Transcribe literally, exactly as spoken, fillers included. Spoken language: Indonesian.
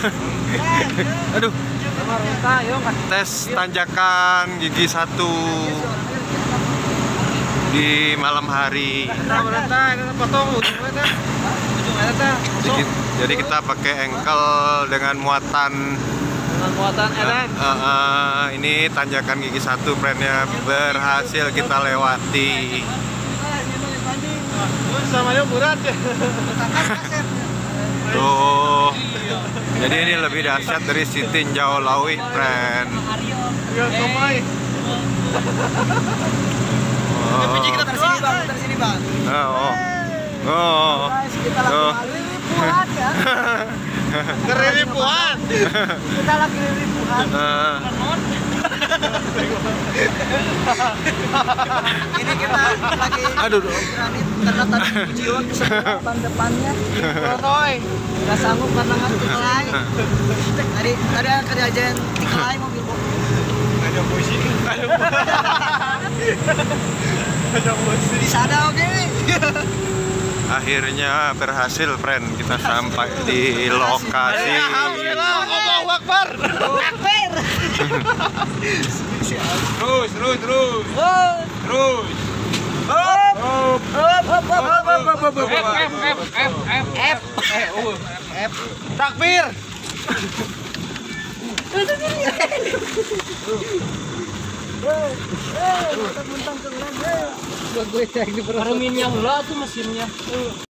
Aduh. Tes tanjakan gigi satu di malam hari. Jadi, jadi kita pakai engkel dengan muatan. Dengan muatan edan. Uh, uh, uh, ini tanjakan gigi satu, friendnya berhasil kita lewati. Samanya berat ya. Tuh. Jadi ini lebih dahsyat dari si tinjau lawi, friend. Ya, somai. Oh. Kita dari sini bang, dari sini bang. Oh. Oh. Kita lagi ribuan ya. Keribuan. Kita lagi ribuan. Ini kita lagi. Aduh. Karena tadi jiwa depan depannya. Roy. Gak sanggup karena ngantuk lain. Tadi tadi ada kerjaan tiga lain mobil kok. Ada posisi. Ada posisi. Di sana oke. Akhirnya berhasil, friend. Kita sampai di lokasi. Allahu Akbar. Akbar. Terus, terus, terus. Terus. Hop. Hop. Hop. Hop. Hop. Hop. F F F F F F. Takbir. Gue cek di perut. Minyak lah tuh mesinnya.